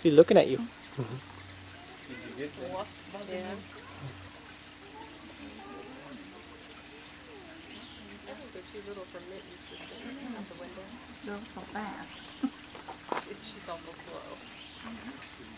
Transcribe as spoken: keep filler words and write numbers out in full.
She's looking at you. Did you get that? Yeah. They're too little for mittens to see out the window. Go so fast. She's awful slow.